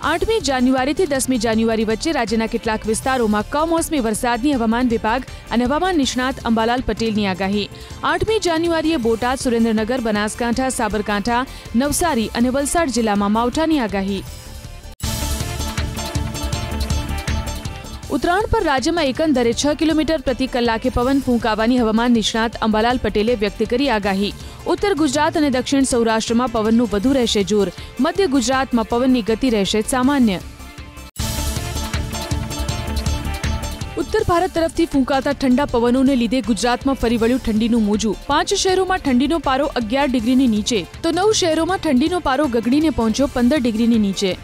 8મી જાન્યુઆરીથી 10મી જાન્યુઆરી વચ્ચે રાજ્યના કેટલાક વિસ્તારોમાં કમોસમી વરસાદની હવામાન વિભાગ અને હવામાન નિષ્ણાત અંબાલાલ પટેલની આગાહી। 8મી જાન્યુઆરીએ બોટાદ, સુરેન્દ્રનગર, બનાસકાંઠા, સાબરકાંઠા, નવસારી અને વલસાડ જિલ્લામાં માવઠાની આગાહી। ઉત્તરાયણ પર રાજ્યમાં એકંદરે 6 કિલોમીટર પ્રતિ કલાકે પવન ફૂંકાવાની હવામાન નિષ્ણાત અંબાલાલ પટેલે વ્યક્ત કરી આગાહી। ઉત્તર ગુજરાત અને દક્ષિણ સૌરાષ્ટ્રમાં પવનનું વધુ રહેશે જોર। મધ્ય ગુજરાતમાં પવનની ગતિ રહેશે સામાન્ય। ઉત્તર ભારત તરફથી ફૂંકાતા ઠંડા પવનોને લીધે ગુજરાતમાં ફરી વળ્યું ઠંડીનું મોજું। 5 શહેરોમાં ઠંડીનો પારો 11 ડિગ્રીની નીચે તો 9 શહેરોમાં ઠંડીનો પારો ગગડીને પહોંચ્યો 15 ડિગ્રીની નીચે।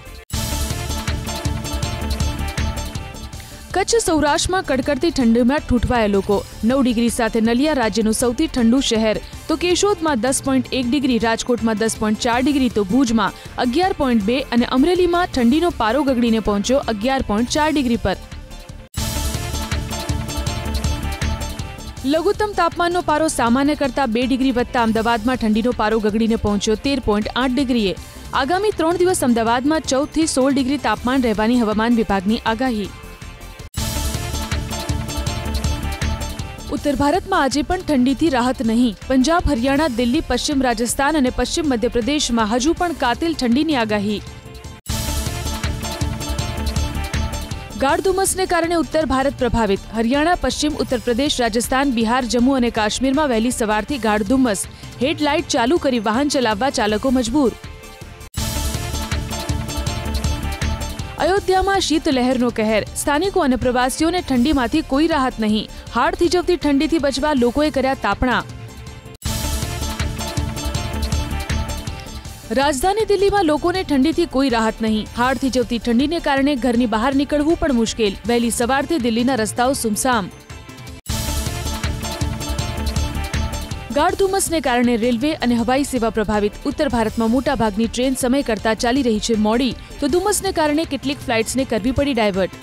કચ્છ સૌરાષ્ટ્રમાં કડકડતી ઠંડીમાં ઠૂંઠવાયા લોકો। 9 ડિગ્રી સાથે નલિયા રાજ્યનું સૌથી ઠંડુ શહેર તો કેશોદમાં 10.1 ડિગ્રી, રાજકોટમાં 10.4 ડિગ્રી તો ભુજમાં 11.2 અને અમરેલીમાં ઠંડીનો પારો ગગડીને પહોંચ્યો 11.4 ડિગ્રી પર। લઘુત્તમ તાપમાનનો પારો સામાન્ય કરતા 2 ડિગ્રી વધતા અમદાવાદમાં ઠંડીનો પારો ગગડીને પહોંચ્યો 13.8 ડિગ્રીએ। આગામી 3 દિવસ અમદાવાદમાં 14 થી 16 ડિગ્રી તાપમાન રહેવાની હવામાન વિભાગની આગાહી। ઉત્તર ભારતમાં આજે પણ ઠંડીથી રાહત નહીં। પંજાબ, હરિયાણા, દિલ્હી, પશ્ચિમ રાજસ્થાન અને પશ્ચિમ મધ્યપ્રદેશમાં હજુ પણ કાતિલ ઠંડીની આગાહી। ગાઢ ધુમ્મસને કારણે ઉત્તર ભારત પ્રભાવિત। હરિયાણા, પશ્ચિમ ઉત્તર પ્રદેશ, રાજસ્થાન, બિહાર, જમ્મુ અને કાશ્મીરમાં વહેલી સવારથી ગાઢ ધુમ્મસ। હેડલાઇટ ચાલુ કરી વાહન ચલાવવા ચાલકો મજબૂર। અયોધ્યામાં શીતલહેરનો કહેર। સ્થાનિકો અને પ્રવાસીઓને ઠંડીમાંથી કોઈ રાહત નહીં। હાડ થીજવતી ઠંડીથી બચવા લોકોએ કર્યા તાપણા। રાજધાની દિલ્હીમાં લોકોને ઠંડીથી કોઈ રાહત નહીં। હાડ થીજવતી ઠંડીને કારણે ઘરની બહાર નીકળવું પણ મુશ્કેલ। વહેલી સવારથી દિલ્હીના રસ્તાઓ સુમસામ। ગાઢ ધુમ્મસને કારણે રેલવે અને હવાઈ સેવા પ્રભાવિત। ઉત્તર ભારતમાં મોટાભાગની ટ્રેન સમય કરતા ચાલી રહી છે મોડી તો ધુમ્મસને કારણે કેટલીક ફ્લાઇટ્સને કરવી પડી ડાયવર્ટ।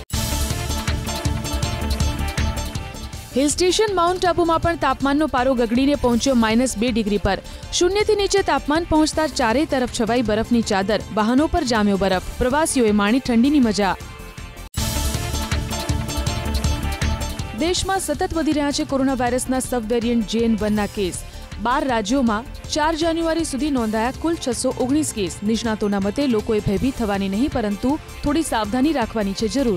હિલ સ્ટેશન માઉન્ટ આબુમાં પણ તાપમાનનો પારો ગગડીને પહોંચ્યો -2 ડિગ્રી પર। શૂન્યથી નીચે તાપમાન પહોંચતા ચારે તરફ છવાઈ બરફની ચાદર। વાહનો પર જામ્યો બરફ। પ્રવાસીઓએ માણી ઠંડીની મજા। દેશમાં સતત વધી રહ્યા છે કોરોના વાયરસના સબ વેરિયન્ટ JN1ના કેસ। 12 રાજ્યોમાં 4 જાન્યુઆરી સુધી નોંધાયા કુલ 619 કેસ। નિષ્ણાતોના મતે લોકોએ ભયભીત થવાની નહીં પરંતુ થોડી સાવધાની રાખવાની છે જરૂર।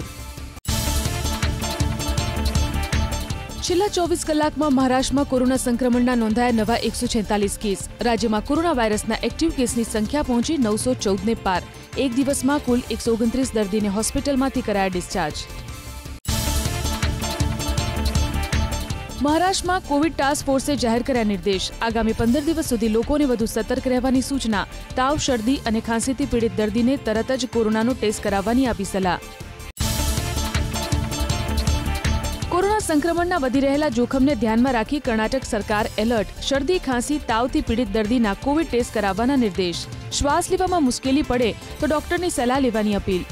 છેલ્લા 24 કલાકમાં મહારાષ્ટ્રમાં કોરોના સંક્રમણના નોંધાયા નવા 146 કેસ। રાજ્યમાં કોરોના વાયરસના એક્ટિવ કેસની સંખ્યા પહોંચી 914ને પાર। એક દિવસમાં કુલ 129 દર્દીને હોસ્પિટલમાંથી કરાયા ડિસ્ચાર્જ। મહારાષ્ટ્રમાં કોવિડ ટાસ્ક ફોર્સે જાહેર કર્યા નિર્દેશ। આગામી 15 દિવસ સુધી લોકોને વધુ સતર્ક રહેવાની સૂચના। તાવ, શરદી અને ખાંસીથી પીડિત દર્દીને તરત જ કોરોનાનો ટેસ્ટ કરાવવાની આપી સલાહ। કોરોના સંક્રમણના વધી રહેલા જોખમને ધ્યાનમાં રાખી કર્ણાટક સરકાર એલર્ટ। શરદી, ખાંસી, તાવથી પીડિત દર્દીના કોવિડ ટેસ્ટ કરાવવાના નિર્દેશ। શ્વાસ લેવામાં મુશ્કેલી પડે તો ડોક્ટરની સલાહ લેવાની અપીલ।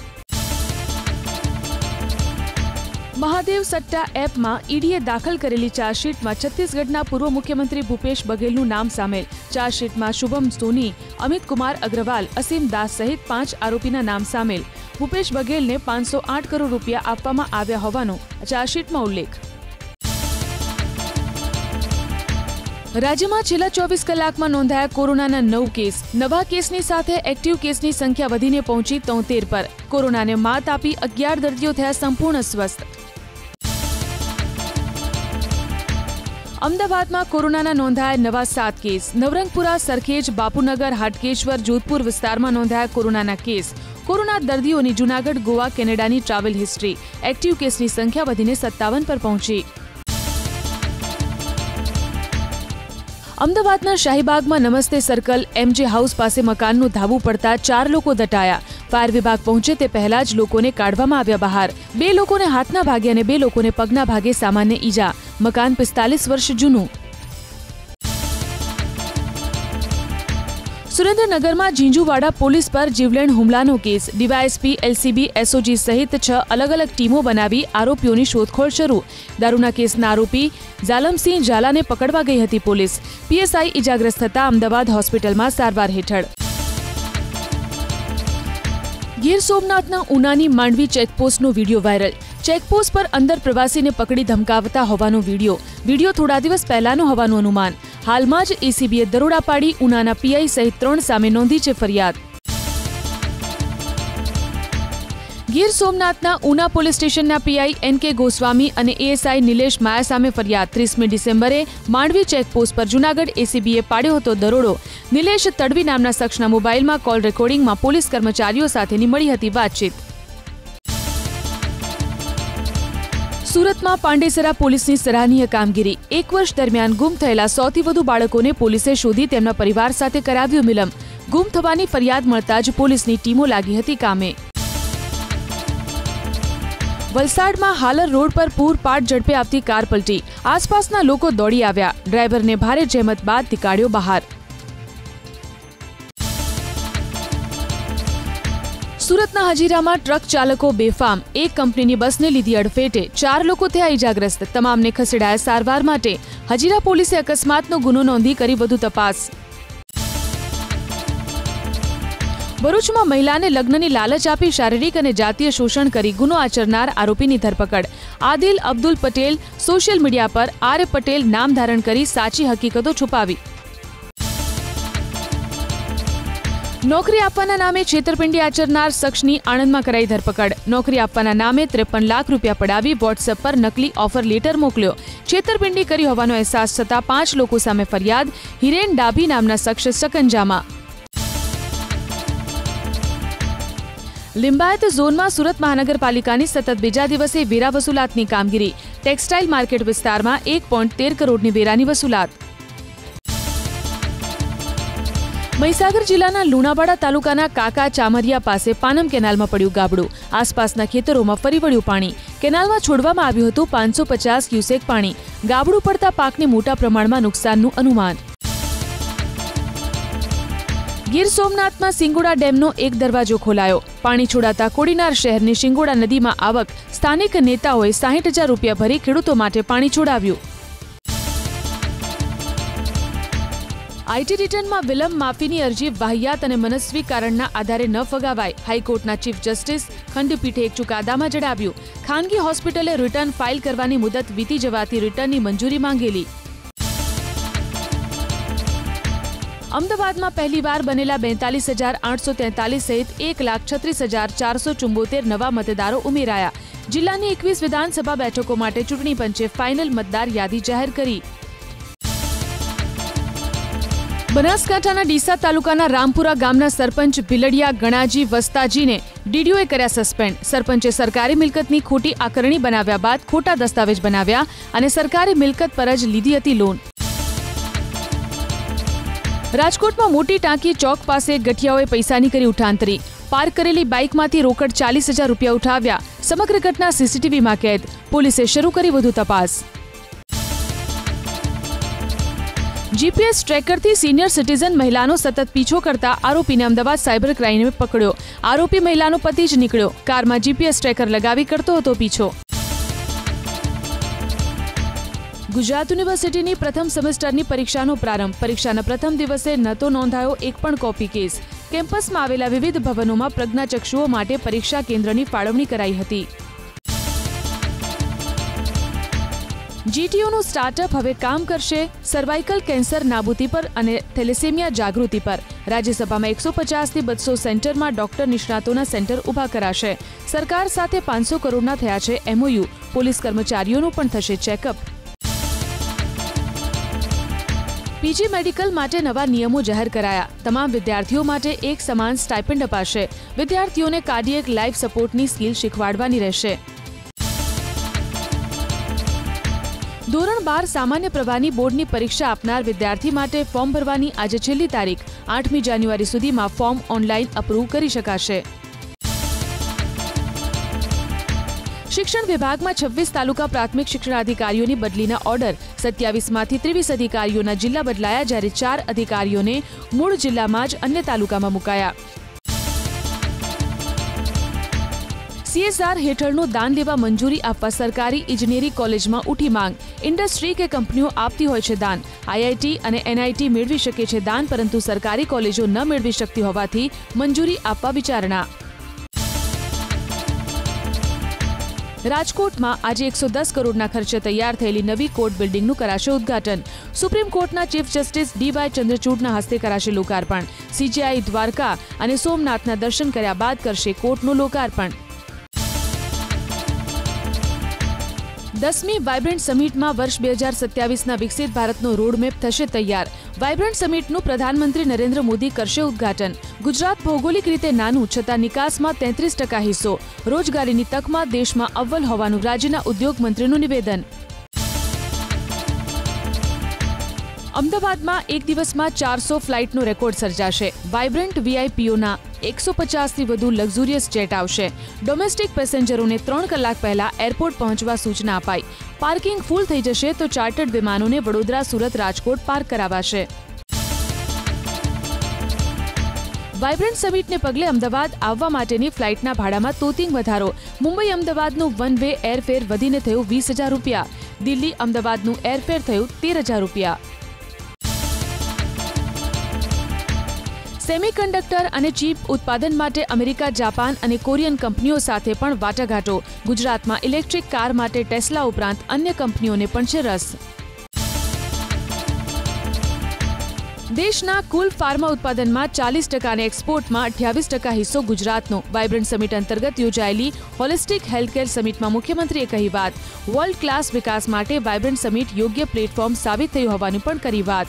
મહાદેવ સટ્ટા એપમાં ઈડીએ દાખલ કરેલી ચાર્જશીટમાં છત્તીસગઢના પૂર્વ મુખ્યમંત્રી ભૂપેશ બઘેલનું નામ સામેલ। ચાર્જશીટમાં શુભમ સોની, અમિત કુમાર અગ્રવાલ, અસીમ દાસ સહિત 5 આરોપીના નામ સામેલ। ભૂપેશ બઘેલને 508 કરોડ રૂપિયા આપવામાં આવ્યા હોવાનો ચાર્જશીટમાં ઉલ્લેખ। રાજ્યમાં છેલ્લા 24 કલાકમાં નોંધાયા કોરોનાના 9 કેસ। નવા કેસની સાથે એક્ટિવ કેસની સંખ્યા વધીને પહોંચી 73 પર। કોરોનાને માત આપી 11 દર્દીઓ થયા સંપૂર્ણ સ્વસ્થ। અમદાવાદમાં કોરોનાના નોંધાયા નવા 7 કેસ। નવરંગપુરા, સરખેજ, બાપુનગર, હાટકેશ્વર, જોધપુર વિસ્તારમાં નોંધાયા કોરોનાના કેસ। કોરોના દર્દીઓની જૂનાગઢ, ગોવા, કેનેડાની ટ્રાવેલ હિસ્ટ્રી। એક્ટિવ કેસની સંખ્યા વધીને 57 પર પહોંચી। અમદાવાદના શાહીબાગમાં નમસ્તે સર્કલ MJ હાઉસ પાસે મકાનનું ધાબુ પડતા 4 લોકો દટાયા। ફાયર વિભાગ પહોંચે તે પહેલા જ લોકોને કાઢવામાં આવ્યા બહાર। 2 લોકોને હાથના ભાગે અને 2 લોકોને પગના ભાગે સામાન્ય ઈજા। મકાન 45 વર્ષ જૂનું। સુરેન્દ્રનગરમાં ઝીંઝુવાડા પોલીસ પર જીવલેણ હુમલાનો કેસ। ડીવાયએસપી, LCB, SOG સહિત 6 અલગ અલગ ટીમો બનાવી આરોપીઓની શોધખોળ શરૂ। દારૂના કેસના આરોપી ઝાલમસિંહ ઝાલાને પકડવા ગઈ હતી પોલીસ। PSI ઇજાગ્રસ્ત થતા અમદાવાદ હોસ્પિટલમાં સારવાર હેઠળ। ગીર સોમનાથના ઉનાની માંડવી ચેકપોસ્ટનો વિડીયો વાયરલ। ચેકપોસ્ટ પર અંદર પ્રવાસીને પકડી ધમકાવતા હોવાનો વિડીયો થોડા દિવસ પહેલાનો હોવાનું અનુમાન। હાલમાં જ એસીબીએ દરોડા પાડી ઉનાના પીઆઈ સહિત 3 સામે નોંધી છે ફરિયાદ। ગીર સોમનાથના ઉના પોલીસ સ્ટેશનના પીઆઈ એનકે ગોસ્વામી અને એએસઆઈ નિલેશ માયા સામે ફરિયાદ। 30મી ડિસેમ્બરે માંડવી ચેકપોસ્ટ પર જૂનાગઢ એસીબીએ પાડ્યો હતો દરોડો। નિલેશ તડવી નામના શખ્સના મોબાઈલમાં કોલ રેકોર્ડિંગમાં પોલીસ કર્મચારીઓ સાથેની મળી હતી વાતચીત। સુરતમાં પાંડેસરા પોલીસની સરાહનીય કામગીરી। 1 વર્ષ દરમિયાન ગુમ થયેલા 100થી વધુ બાળકોને પોલીસે શોધી તેમના પરિવાર સાથે કરાવ્યો મિલન। ગુમ થવાની ફરિયાદ મળતા જ પોલીસની ટીમો લાગી હતી કામે। વલસાડમાં હાલર રોડ પર પૂરપાટ ઝડપે આવતી કાર પલટી। આસપાસના લોકો દોડી આવ્યા। ડ્રાઈવરને ભારે જહેમત બાદ નીકાળ્યો બહાર। સુરતના હજીરામાં ટ્રક ચાલકો બેફામ। એક કંપનીની બસને લીધી અડફેટે। 4 લોકો થયા ઇજાગ્રસ્ત। તમામને ખસેડાયા સારવાર માટે। હજીરા પોલીસે અકસ્માતનો ગુનો નોંધી કરી વધુ તપાસ। ભરૂચમાં મહિલાને લગ્નની લાલચ આપી શારીરિક અને જાતીય શોષણ કરી ગુનો આચરનાર આરોપીની ધરપકડ। આદિલ અબ્દુલ પટેલ સોશિયલ મીડિયા પર આર પટેલ નામ ધારણ કરી સાચી હકીકતો છુપાવી। નોકરી આપવાના નામે છેતરપિંડી આચરનાર શખ્સની આણંદમાં કરાઈ ધરપકડ। નોકરી આપવાના નામે 53 લાખ રૂપિયા પડાવી વોટ્સએપ પર નકલી ઓફર લેટર મોકલ્યો। છેતરપિંડી કરી હોવાનો અહેસાસ થતાં 5 લોકો સામે ફરિયાદ। હિરેન ડાભી નામના શખ્સ સકંજામાં। લિંબાયત ઝોનમાં સુરત મહાનગરપાલિકાની સતત બીજા દિવસે વેરા વસૂલાતની કામગીરી। ટેક્સટાઇલ માર્કેટ વિસ્તારમાં 1.13 કરોડની વેરાની વસૂલાત। મહીસાગર જિલ્લાના લુણાવાડા તાલુકાના કાકા ચામરિયા પાસે પાનમ કેનાલમાં પડ્યું ગાબડું। આસપાસના ખેતરોમાં ફરી વળ્યું પાણી। કેનાલમાં છોડવામાં આવ્યું હતું 550 ક્યુસેક પાણી। ગાબડું પડતા પાકને મોટા પ્રમાણમાં નુકસાનનું અનુમાન। ગીર સોમનાથમાં સિંગોડા ડેમનો એક દરવાજો ખોલાયો। પાણી છોડાતા કોડીનાર શહેરની સિંગોડા નદીમાં આવક। સ્થાનિક નેતાઓએ 60,000 રૂપિયા ભરી ખેડૂતો માટે પાણી છોડાવ્યું। આઈટી રિટર્નમાં વિલંબ માફીની અરજી વાહિયાત અને મનસ્વી કારણના આધારે ન ફગાવાય। હાઈકોર્ટના ચીફ જસ્ટિસ ખંડપીઠે એક ચુકાદામાં જણાવ્યું। ખાનગી હોસ્પિટલે રિટર્ન ફાઇલ કરવાની મુદત વીતી જવાથી રિટર્નની મંજૂરી માંગેલી। અમદાવાદમાં પહેલીવાર બનેલા 42,843 સહિત 1,36,474 નવા મતદારો ઉમેરાયા। જિલ્લાની 21 વિધાનસભા બેઠકો માટે ચૂંટણી પંચે ફાઇનલ મતદાર યાદી જાહેર કરી। બનાસકાંઠાના ડીસા તાલુકાના રામપુરા ગામના સરપંચ ભીલડિયા ગણાજી વસ્તાજીને ડીડીઓએ કર્યા સસ્પેન્ડ। સરપંચે સરકારી મિલકતની ખોટી આકરણી બનાવ્યા બાદ ખોટા દસ્તાવેજ બનાવ્યા અને સરકારી મિલકત પર જ લીધી હતી લોન। રાજકોટમાં મોટી ટાંકી ચોક પાસે ગઠિયાઓએ પૈસાની કરી ઉઠાંતરી। પાર્ક કરેલી બાઇકમાંથી રોકડ 40,000 રૂપિયા ઉઠાવ્યા। સમગ્ર ઘટના સીસીટીવીમાં કેદ। પોલીસે શરૂ કરી વધુ તપાસ। જીપીએસ ટ્રેકરથી સિનિયર સિટીઝન મહિલાનો સતત પીછો કરતા આરોપીને અમદાવાદ સાયબર ક્રાઇમે પકડ્યો। આરોપી મહિલાનો પતિ જ નીકળ્યો। કારમાં જીપીએસ ટ્રેકર લગાવી કરતો હતો પીછો। ગુજરાત યુનિવર્સિટીની પ્રથમ સેમેસ્ટરની પરીક્ષાનો પ્રારંભ। પરીક્ષાના પ્રથમ દિવસે ન તો નોંધાયો એક પણ કોપી કેસ। કેમ્પસમાં આવેલા વિવિધ ભવનોમાં પ્રજ્ઞાચક્ષુઓ માટે પરીક્ષા કેન્દ્રની ફાળવણી કરાઈ હતી। જીટીયુનું સ્ટાર્ટઅપ હવે કામ કરશે સર્વાઇકલ કેન્સર નાબૂદી પર અને થેલેસેમિયા જાગૃતિ પર। રાજ્યસભામાં 150થી 200 સેન્ટરમાં ડોક્ટર નિષ્ણાતોના સેન્ટર ઊભા કરાશે। સરકાર સાથે 500 કરોડના થયા છે એમઓયુ। પોલીસ કર્મચારીઓનું પણ થશે ચેકઅપ। પીજી મેડિકલ માટે નવા નિયમો જાહેર કરાયા। તમામ વિદ્યાર્થીઓ માટે એક સમાન સ્ટાઇપેન્ડ અપાશે। વિદ્યાર્થીઓને કાર્ડિયક લાઇફ સપોર્ટની સ્કિલ શીખવાડવાની રહેશે। ધોરણ 12 સામાન્ય પ્રવાહની બોર્ડની પરીક્ષા આપનાર વિદ્યાર્થી માટે ફોર્મ ભરવાની આજે છેલ્લી તારીખ। 8મી જાન્યુઆરી સુધીમાં ફોર્મ ઓનલાઈન અપ્રૂવ કરી શકાશે। શિક્ષણ વિભાગમાં 26 તાલુકા પ્રાથમિક શિક્ષણાધિકારીઓની બદલીના ઓર્ડર। 27માંથી 23 અધિકારીઓના જિલ્લા બદલાયા જ્યારે 4 અધિકારીઓને મૂળ જિલ્લામાં જ અન્ય તાલુકામાં મુકાયા। સીએસઆર હેઠળનું દાન લેવા મંજૂરી આપવા સરકારી ઇજનેરી કોલેજમાં ઉઠી માંગ। ઇન્ડસ્ટ્રી કે કંપનીઓ આપતી હોય છે દાન। આઈઆઈટી અને એનઆઈટી મેળવી શકે છે દાન, પરંતુ સરકારી કોલેજો ન મેળવી શકતી હોવાથી મંજૂરી આપવા વિચારણા। રાજકોટમાં આજે 110 કરોડના ખર્ચે તૈયાર થયેલી નવી કોર્ટ બિલ્ડિંગનું કરાશે ઉદ્ઘાટન. સુપ્રીમ કોર્ટના ચીફ જસ્ટિસ ડી.વાય. ચંદ્રચૂડના હસ્તે કરાશે લોકાર્પણ. CJI દ્વારકા અને સોમનાથના દર્શન કર્યા બાદ કરશે કોર્ટનું લોકાર્પણ. 10મી વાયબ્રન્ટ સમિટમાં વર્ષ 2027ના વિકસિત ભારતનો રોડમેપ થશે તૈયાર. વાયબ્રન્ટ સમિટનું પ્રધાનમંત્રી નરેન્દ્ર મોદી કરશે ઉદ્ઘાટન. ગુજરાત ભૌગોલિક રીતે નાનું છતાં નિકાસમાં 33% હિસ્સો. રોજગારીની તકમાં દેશમાં અવ્વલ હોવાનું રાજ્યના ઉદ્યોગ મંત્રીનું નિવેદન. અમદાવાદમાં એક દિવસમાં 400 ફ્લાઇટનો રેકોર્ડ સર્જાશે. વાયબ્રન્ટ VIPઓના 150થી વધુ લક્ઝુરિયસ જેટ આવશે. ડોમેસ્ટિક પેસેન્જરોને 3 કલાક પહેલા એરપોર્ટ પહોંચવા સૂચના અપાઈ. પાર્કિંગ ફૂલ થઈ જશે તો ચાર્ટર્ડ વિમાનોને વડોદરા, સુરત, રાજકોટ પાર્ક કરાવાશે. વાયબ્રન્ટ સમિટને પગલે અમદાવાદ આવવા માટેની ફ્લાઇટના ભાડામાં તોતિંગ વધારો. મુંબઈ અમદાવાદનું વન વે એરફેર વધીને થયું 20,000 રૂપિયા. દિલ્હી અમદાવાદનું એરફેર થયું 13,000 રૂપિયા. સેમિકન્ડક્ટર અને ચીપ ઉત્પાદન માટે અમેરિકા, જાપાન અને કોરિયન કંપનીઓ સાથે પણ વાટાઘાટો. ગુજરાતમાં ઇલેક્ટ્રિક કાર માટે ટેસ્લા ઉપરાંત અન્ય કંપનીઓને પણ છે રસ. દેશના કુલ ફાર્મા ઉત્પાદનમાં 40% અને એક્સપોર્ટમાં 28% હિસ્સો ગુજરાતનો. વાયબ્રન્ટ સમિટ અંતર્ગત યોજાયેલી હોલિસ્ટિક હેલ્થકેર સમિટમાં મુખ્યમંત્રીએ કહી વાત. વર્લ્ડ ક્લાસ વિકાસ માટે વાયબ્રન્ટ સમિટ યોગ્ય પ્લેટફોર્મ સાબિત થયું હોવાની પણ કરી વાત.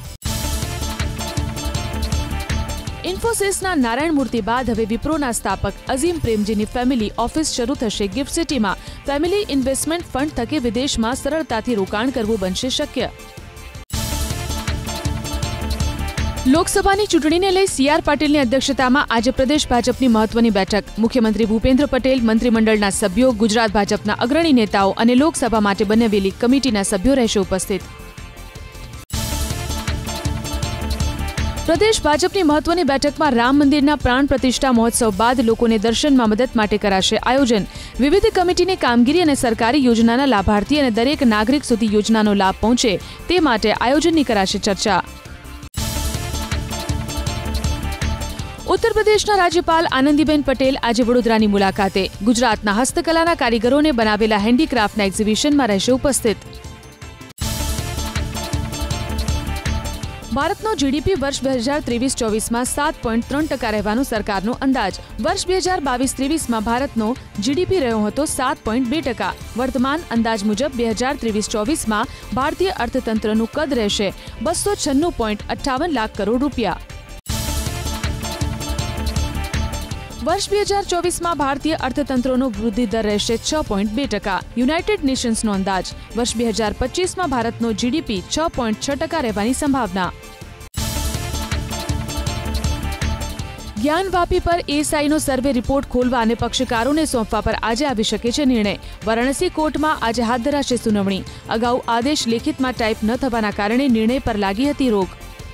ઇન્ફોસિસના નારાયણ મૂર્તિ બાદ હવે વિપ્રોના સ્થાપક અઝીમ પ્રેમજીની ફેમિલી ઓફિસ શરૂ થશે ગિફ્ટ સિટીમાં. ફેમિલી ઇન્વેસ્ટમેન્ટ ફંડ થકી વિદેશમાં સરળતાથી રોકાણ કરવું બનશે શક્ય. લોકસભાની ચૂંટણીને લઈ CR પાટીલની અધ્યક્ષતામાં આજે પ્રદેશ ભાજપની મહત્વની બેઠક. મુખ્યમંત્રી ભૂપેન્દ્ર પટેલ, મંત્રીમંડળના સભ્યો, ગુજરાત ભાજપના અગ્રણી નેતાઓ અને લોકસભા માટે બનાવેલી કમિટીના સભ્યો રહેશે ઉપસ્થિત. પ્રદેશ ભાજપની મહત્વની બેઠકમાં રામ મંદિરના પ્રાણ પ્રતિષ્ઠા મહોત્સવ બાદ લોકોને દર્શનમાં મદદ માટે કરાશે આયોજન. વિવિધ કમિટીની કામગીરી અને સરકારી યોજનાના લાભાર્થી અને દરેક નાગરિક સુધી યોજનાનો લાભ પહોંચે તે માટે આયોજનની કરાશે ચર્ચા. ઉત્તર પ્રદેશના રાજ્યપાલ આનંદીબેન પટેલ આજે વડોદરાની મુલાકાતે. ગુજરાતના હસ્તકલાના કારીગરોને બનાવેલા હેન્ડીક્રાફ્ટના એક્ઝિબિશનમાં રહેશે ઉપસ્થિત. ભારતનો GDP વર્ષ 2023-24માં 7.3% રહેવાનો સરકારનો અંદાજ. વર્ષ 2022-23માં ભારતનો GDP રહ્યો હતો 7.2%. વર્તમાન અંદાજ મુજબ 2023-24માં ભારતીય અર્થતંત્રનું કદ રહેશે 296.58 લાખ કરોડ રૂપિયા. વર્ષ 2024માં ભારતીય અર્થતંત્રનો વૃદ્ધિ દર રહેશે 6.2%. યુનાઇટેડ નેશન્સનો અંદાજ. વર્ષ 2025માં ભારતનો GDP 6.6% રહેવાની સંભાવના. જ્ઞાનવાપી પર ASIનો સર્વે રિપોર્ટ ખોલવા અને પક્ષકારોને સોંપવા પર આજે આવી શકે છે નિર્ણય. વારાણસી કોર્ટમાં આજે હાથ ધરાશે સુનાવણી. અગાઉ આદેશ લેખિતમાં ટાઈપ ન થવાના કારણે નિર્ણય પર લાગી હતી રોક.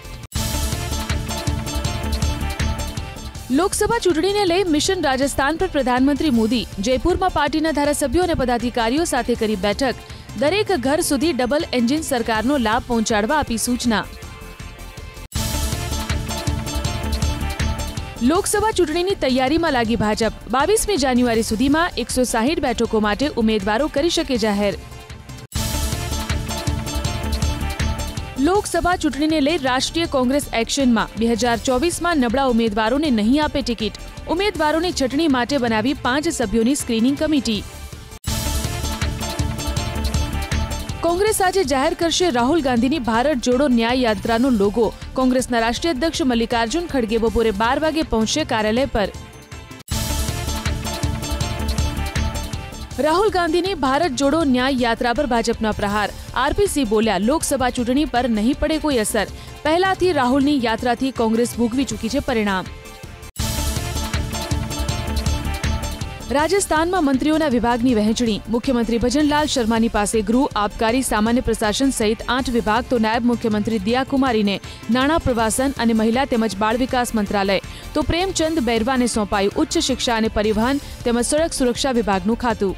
લોકસભા ચૂંટણીને લઈ મિશન રાજસ્થાન પર પ્રધાનમંત્રી મોદી. જયપુરમાં પાર્ટીના ધારાસભ્યો અને પદાધિકારીઓ સાથે કરી બેઠક. દરેક ઘર સુધી ડબલ એન્જિન સરકારનો લાભ પહોંચાડવા આપી સૂચના. લોકસભા ચૂંટણીની તૈયારીમાં લાગી ભાજપ. 22મી જાન્યુઆરી સુધીમાં 160 બેઠકો માટે ઉમેદવારો કરી શકે જાહેર. લોકસભા ચૂંટણીને લઈ રાષ્ટ્રીય કોંગ્રેસ એક્શનમાં. 2024માં નબળા ઉમેદવારોને નહીં આપે ટિકિટ. ઉમેદવારોની છટણી માટે બનાવી 5 સભ્યોની સ્ક્રીનિંગ કમિટી. કોંગ્રેસ આજે જાહેર કરશે રાહુલ ગાંધીની ભારત જોડો ન્યાય યાત્રાનો લોગો. કોંગ્રેસના રાષ્ટ્રીય અધ્યક્ષ મલ્લિકાર્જુન ખડગે બપોરે 12 વાગે પહોંચશે કાર્યાલય પર. રાહુલ ગાંધીની ભારત જોડો ન્યાય યાત્રા પર ભાજપના પ્રહાર. RPC બોલ્યા, લોકસભા ચૂંટણી પર નહીં પડે કોઈ અસર. પહેલાથી રાહુલની યાત્રાથી કોંગ્રેસ ભોગવી ચૂકી છે પરિણામ. રાજસ્થાનમાં મંત્રીઓના વિભાગની વહેંચણી. મુખ્યમંત્રી ભજનલાલ શર્માની પાસે ગૃહ, આબકારી, સામાન્ય પ્રશાસન સહિત 8 વિભાગ તો નાયબ મુખ્યમંત્રી દિયા કુમારીને નાણાં, પ્રવાસન અને મહિલા તેમજ બાળ વિકાસ મંત્રાલય તો પ્રેમચંદ બૈરવાને સોંપાયું ઉચ્ચ શિક્ષા અને પરિવહન તેમજ સડક સુરક્ષા વિભાગનું ખાતું.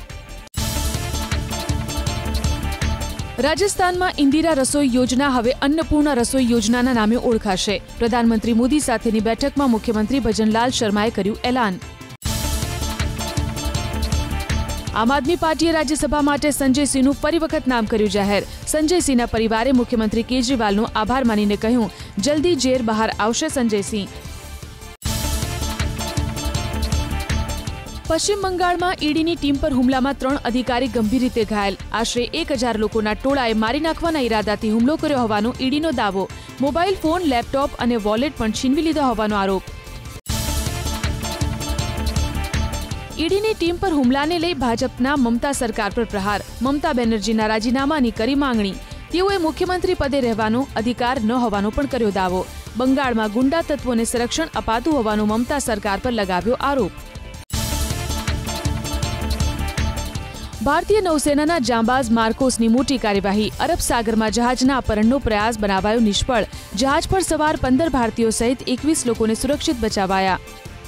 રાજસ્થાનમાં ઇન્દિરા રસોઈ યોજના હવે અન્નપૂર્ણા રસોઈ યોજનાના નામે ઓળખાશે. પ્રધાનમંત્રી મોદી સાથેની બેઠકમાં મુખ્યમંત્રી ભજનલાલ શર્માએ કર્યું એલાન. આમ આદમી પાર્ટીએ રાજ્યસભા માટે સંજયસિંહનું ફરી વખત નામ કર્યું જાહેર. સંજયસિંહના પરિવારે મુખ્યમંત્રી કેજરીવાલનો આભાર માનીને કહ્યું, જલ્દી જેલ બહાર આવશે સંજયસિંહ. પશ્ચિમ બંગાળમાં ઈડીની ટીમ પર હુમલામાં 3 અધિકારી ગંભીર રીતે ઘાયલ. આશરે 1000 લોકોના ટોળાએ મારી નાખવાના ઈરાદાથી હુમલો કર્યો હોવાનો ઈડીનો દાવો. મોબાઈલ ફોન, લેપટોપ અને વોલેટ પણ છીનવી લીધા હોવાનો આરોપ. ઈડીની ટીમ પર હુમલાને લઈ ભાજપના મમતા સરકાર પર પ્રહાર. મમતા બેનર્જીના રાજીનામાની કરી માંગણી. તેઓએ મુખ્યમંત્રી પદે રહેવાનો અધિકાર ન હોવાનો પણ કર્યો દાવો. બંગાળમાં ગુંડા તત્વોને સંરક્ષણ અપાતું હોવાનો મમતા સરકાર પર લગાવ્યો આરોપ. ભારતીય નૌસેનાના જાંબાઝ માર્કોસની મોટી કાર્યવાહી. અરબ સાગરમાં જહાજના અપહરણનો પ્રયાસ બનાવાયો નિષ્ફળ. જહાજ પર સવાર 15 ભારતીયો સહિત 21 લોકોને સુરક્ષિત બચાવાયા.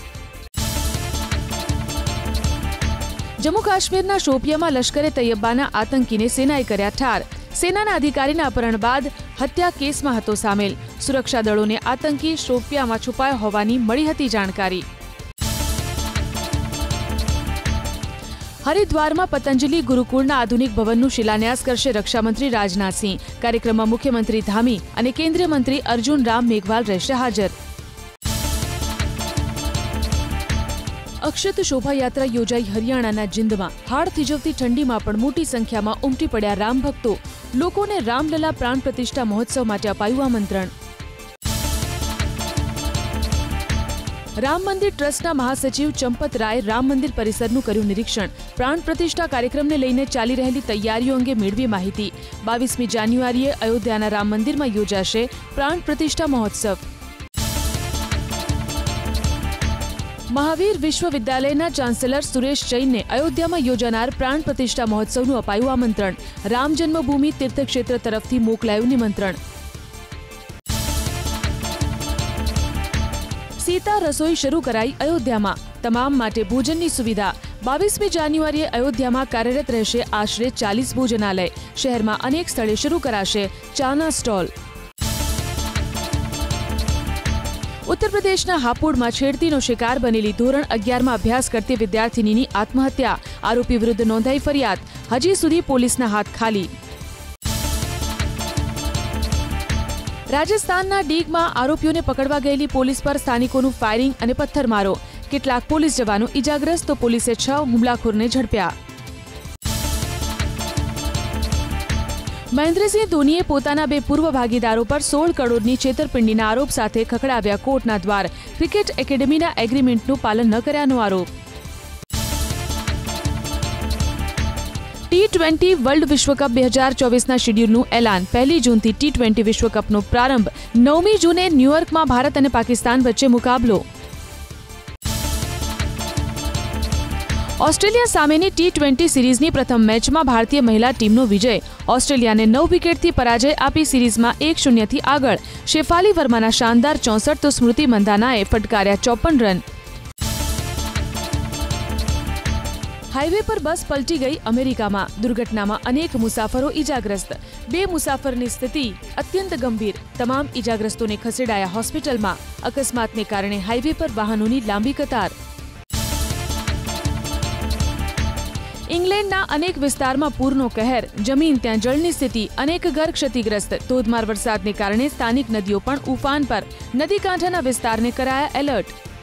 જમ્મુ કાશ્મીરના શોપિયામાં લશ્કરે તૈયબાના આતંકીને સેનાએ કર્યા ઠાર. સેનાના અધિકારીના અપહરણ બાદ હત્યા કેસમાં હતો સામેલ. સુરક્ષા દળોને આતંકી શોપિયામાં છુપાયો હોવાની મળી હતી જાણકારી. હરિદ્વારમાં પતંજલિ ગુરુકુળના આધુનિક ભવનનું શિલાન્યાસ કરશે રક્ષામંત્રી રાજનાથસિંહ. કાર્યક્રમમાં મુખ્યમંત્રી ધામી અને કેન્દ્રીય મંત્રી અર્જુન રામ મેઘવાલ રહેશે હાજર. અક્ષત શોભાયાત્રા યોજાઈ હરિયાણાના જિંદમાં. હાડ થીજવતી ઠંડીમાં પણ મોટી સંખ્યામાં ઉમટી પડ્યા રામ ભક્તો. લોકોને રામલલા પ્રાણ પ્રતિષ્ઠા મહોત્સવ માટે અપાયું આમંત્રણ. રામ મંદિર ટ્રસ્ટના મહાસચિવ ચંપત રાય રામ મંદિર પરિસરનું કર્યું નિરીક્ષણ. પ્રાણ પ્રતિષ્ઠા કાર્યક્રમને લઈને ચાલી રહેલી તૈયારીઓ અંગે મેળવી માહિતી. 22મી જાન્યુઆરીએ અયોધ્યાના રામ મંદિરમાં યોજાશે પ્રાણ પ્રતિષ્ઠા મહોત્સવ. મહાવીર વિશ્વવિદ્યાલયના ચાન્સેલર સુરેશ જૈનને અયોધ્યામાં યોજાનાર પ્રાણ પ્રતિષ્ઠા મહોત્સવનું અપાયું આમંત્રણ. રામ જન્મભૂમિ તીર્થક્ષેત્ર તરફથી મોકલાયું નિમંત્રણ. સીતા રસોઈ શરૂ કરાઈ અયોધ્યામાં. તમામ માટે ભોજનની સુવિધા. 22મી જાન્યુઆરીએ અયોધ્યામાં કાર્યરત રહેશે આશરે 40 ભોજનાલય. શહેરમાં અનેક સ્થળે શરૂ કરાશે ચાના સ્ટોલ. ઉત્તર પ્રદેશના હાપુડમાં છેડતીનો શિકાર બનેલી ધોરણ 11માં અભ્યાસ કરતી વિદ્યાર્થિનીની આત્મહત્યા. આરોપી વિરુદ્ધ નોંધાઈ ફરિયાદ. હજી સુધી પોલીસના હાથ ખાલી. રાજસ્થાનના ડીગમાં આરોપીઓને પકડવા ગયેલી પોલીસ પર સ્થાનિકોનું ફાયરિંગ અને પથ્થરમારો. કેટલાક પોલીસ જવાનો ઇજાગ્રસ્ત તો પોલીસે 6 હુમલાખોરને ઝડપ્યા. મહેન્દ્રસિંહ ધોનીએ પોતાના 2 પૂર્વ ભાગીદારો પર 16 કરોડની છેતરપિંડીના આરોપ સાથે ખખડાવ્યા કોર્ટના દ્વાર. ક્રિકેટ એકેડેમીના એગ્રીમેન્ટનું પાલન ન કર્યાનો આરોપ. T20 વર્લ્ડ વિશ્વકપ 2024ના શેડ્યુલનું એલાન. 1 જૂનથી T20 વિશ્વકપનો પ્રારંભ. 9મી જૂને ન્યૂયોર્કમાં ભારત અને પાકિસ્તાન વચ્ચે મુકાબલો. ઓસ્ટ્રેલિયા સામેની T20 સિરીઝની પ્રથમ મેચમાં ભારતીય મહિલા ટીમનો વિજય. ઓસ્ટ્રેલિયાને 9 વિકેટથી પરાજય આપી સિરીઝમાં 1-0થી આગળ. શેફાલી વર્માના શાનદાર 64 તો સ્મૃતિ મંધાનાએ ફટકાર્યા 54 રન. હાઈવે પર બસ પલટી ગઈ અમેરિકામાં. દુર્ઘટનામાં અનેક મુસાફરો ઇજાગ્રસ્ત. 2 મુસાફરની સ્થિતિ અત્યંત ગંભીર. તમામ ઇજાગ્રસ્તોને ખસેડાયા હોસ્પિટલમાં. અકસ્માતને કારણે હાઈવે પર વાહનોની લાંબી કતાર. ઇંગ્લેન્ડના અનેક વિસ્તારમાં પૂરનો કહેર. જમીન ત્યાં જળની સ્થિતિ. અનેક ઘર ક્ષતિગ્રસ્ત. ધોધમાર વરસાદને કારણે સ્થાનિક નદીઓ પણ ઉફાન પર. નદી કાંઠાના વિસ્તારને કરાયા એલર્ટ.